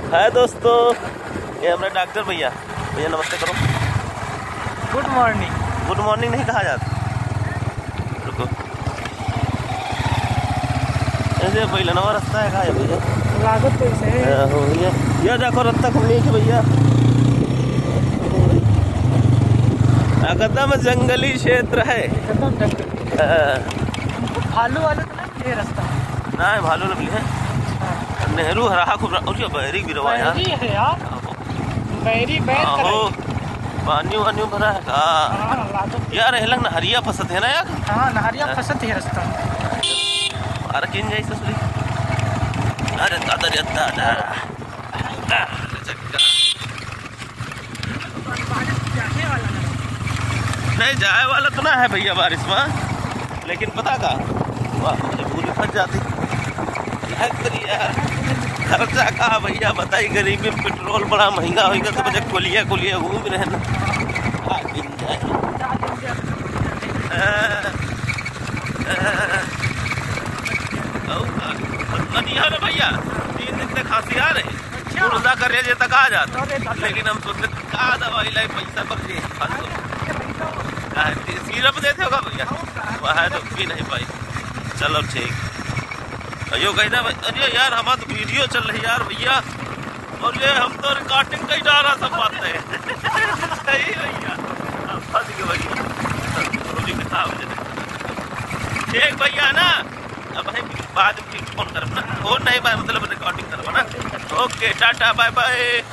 हाय दोस्तों, ये हमारे डॉक्टर भैया। भैया नमस्ते करो। Good morning. गुड मॉर्निंग नहीं कहा जाता, रुको। ऐसे पहले नवा रास्ता है, कहा है भैया? लागत तो ऐसे है। हो भैया, ये देखो रास्ता खुलने के भैया। एकदम जंगली क्षेत्र है, एकदम जंगल। भालू वाले तो नहीं मिले रास्ता? ना भालू न मिले हैं। नेहरू हरा खूब बहरी गिरवा यार। बैरी है यार, बैरी बैर हो पानी वानी भरा है का लागत। यार? हेलंग नहरिया फसत है ना यार। हाँ, नहरिया फसत है रास्ता। अरे किन जाई ससुरी। अरे दादा रे दादा, नहीं जाए वाला तो ना है भैया बारिश में, लेकिन पता का पूरी फंस जाती यार। खर्चा कहा भैया बताई, गरीबी में पेट्रोल बड़ा महंगा होगा तो बच्चे कोलिया कोलिया घूम रहे ना। भैया 3 दिन तक खांसी आ रही, गुर्दा करे जे तक आ जाता, लेकिन हम सोचते का दवाई लाई पैसा पर सिरप देते होगा भैया, वह तो भी नहीं पाई। चलो ठीक। अयो कहना अरे यार हमारा तो वीडियो चल रही यार भैया, और ये हम तो रिकॉर्डिंग कहीं जा रहा सब बात है। सही भैया, फंस गए भैया। ठीक भैया ना, अब भाई बाद में फोन करना, फोन नहीं भाई मतलब रिकॉर्डिंग करवा ना। Okay tata bye bye.